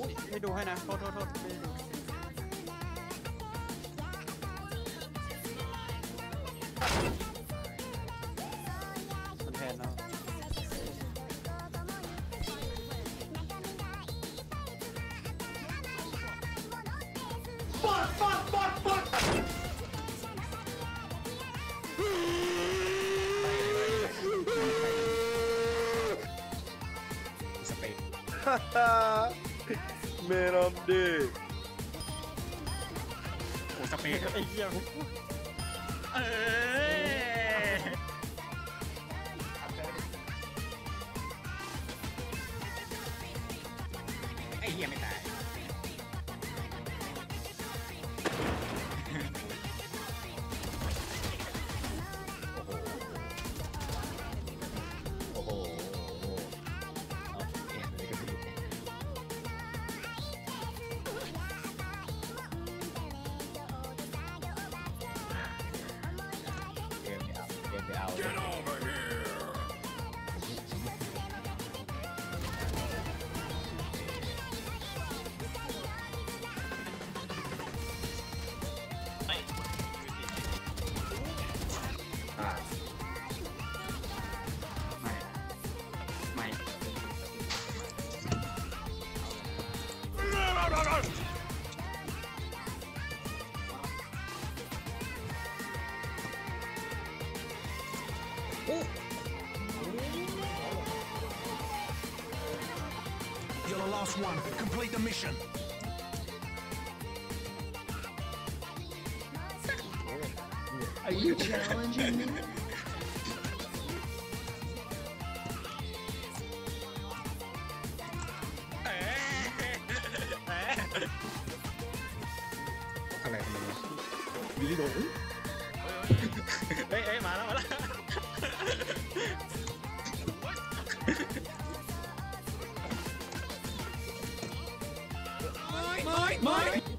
ไม่ดูให้นะโทษไม่ดูมันแทนเนาะสเปนเมรอนดีโอ้สเปนไอ้เหี้ยไอ้เหี้ยไม่ตายโอ้โหเอาเอ็นเลยก็ผิดเกมไปเอา Get over here! อ่าไม่ You're the last one. Complete the mission. Are you challenging me? อะไรกันเนี่ยวิลลี่โดเฮ้ยมาแล้ว Mine!